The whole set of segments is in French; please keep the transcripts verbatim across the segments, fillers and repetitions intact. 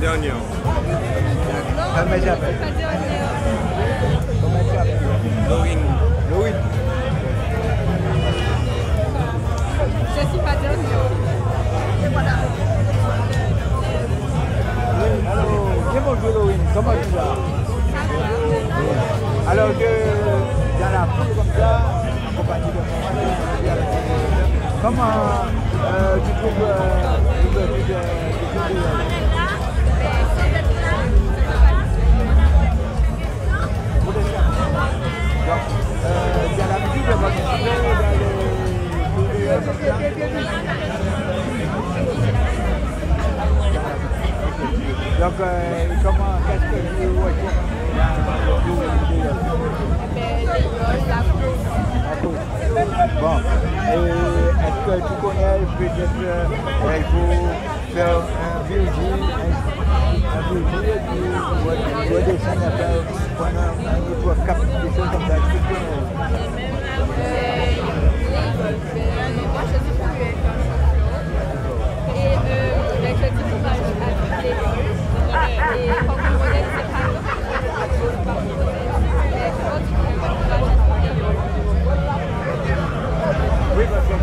dernière. Comment elle s'appelle? Comment elle s'appelle? Lorine. Lorine. Je suis pas dernière. Et voilà. Alors, bien bonjour Lorine, comment tu vas? Alors que dans la foule comme ça, en compagnie de moi, comment euh, tu trouves euh, l'ouverture de culturelle? Donc, euh, il y a l'habitude de participer dans les culturels comme ça? Donc, euh, comment, qu'est-ce que tu vois? Bon, et est-ce que tu connais peut-être euh, il faut faire un virgule, un virgule et puis redescendre à faire pendant un autre cap, des choses comme ça. Est-ce que tu connais? Moi, je suis plus et avec le diplômage à les deux. Et quand vous modèle, c'est pas grave. Oui, parce que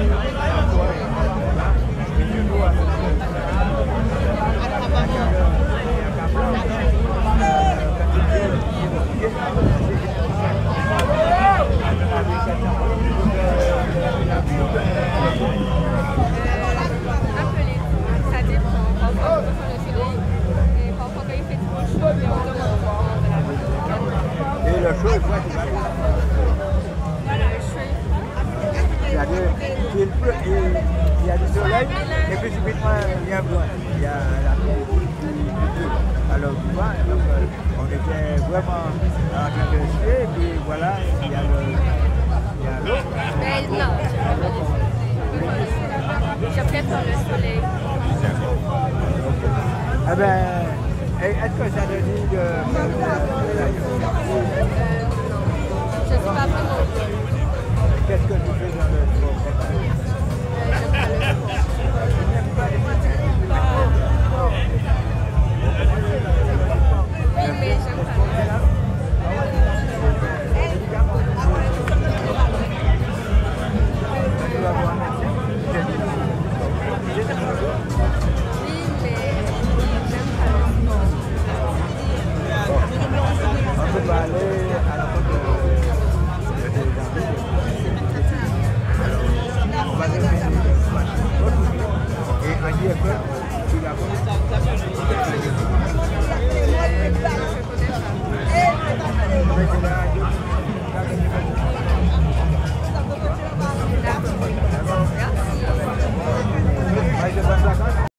et le chaud, il faut être il y a de, il pleut, il y a du soleil, et puis subitement il y a un blanc, il y a la pluie qui pleut. Alors tu vois, donc, on était vraiment en train de skier, et puis voilà, il y a le, il y a l'eau. Mais non, je préfère le soleil. Eh bien, est-ce que ça te dit de faire le Je ne suis pas vraiment. Qu'est-ce que tu fais dans le sport? Oui, mais j'aime pas. Tu vas voir un médecin? Oui, mais j'aime pas le sport. On peut pas aller à la porte de des gens. On va devenir et en I F E, tu l'as